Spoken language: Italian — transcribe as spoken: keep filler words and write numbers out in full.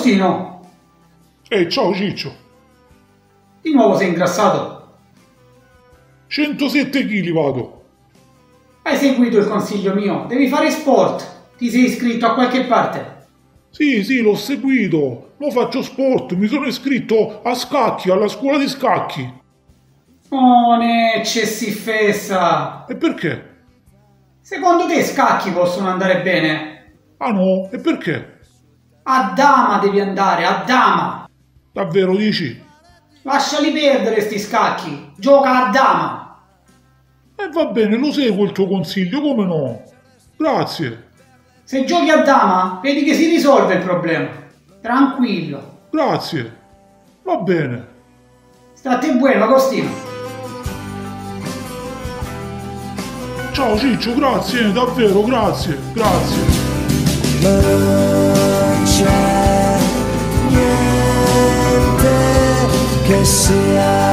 Agostino! Ehi, ciao Ciccio. Di nuovo sei ingrassato? centosette chili vado. Hai seguito il consiglio mio? Devi fare sport! Ti sei iscritto a qualche parte? Sì, sì, l'ho seguito. Mo faccio sport, mi sono iscritto a scacchi, alla scuola di scacchi. Oh, ne c'è si fessa! E perché? Secondo te scacchi possono andare bene? Ah no, e perché? A dama devi andare, a dama! Davvero dici? Lasciali perdere sti scacchi! Gioca a dama! E va bene, lo seguo il tuo consiglio, come no? Grazie, Se giochi a dama, vedi che si risolve il problema. Tranquillo. grazie. Va bene. State buono, Agostino. Ciao Ciccio, grazie, davvero, grazie, grazie. Non c'è niente che sia